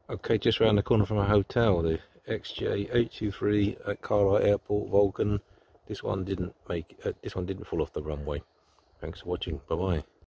Okay, just round the corner from a hotel, the xj823 at Carlisle Airport, Vulcan. This one didn't fall off the runway. Thanks for watching. Bye bye.